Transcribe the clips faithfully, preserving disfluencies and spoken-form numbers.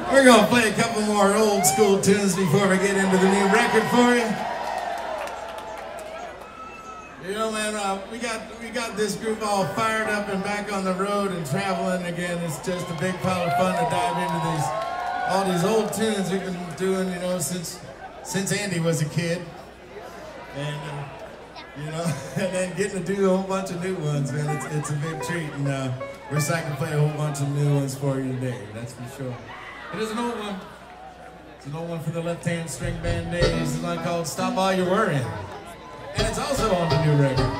We're gonna play a couple more old school tunes before we get into the new record for you. You know, man, uh, we got we got this group all fired up and back on the road and traveling again. It's just a big pile of fun to dive into these all these old tunes we've been doing, you know, since since Andy was a kid, and uh, you know, and then getting to do a whole bunch of new ones, man. It's it's a big treat, and uh, we're excited to play a whole bunch of new ones for you today. That's for sure. It is an old one. It's an old one for the left-hand string band days. It's one called "Stop All Your Worrying," and it's also on the new record.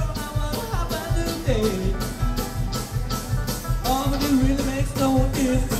All of you really makes no difference.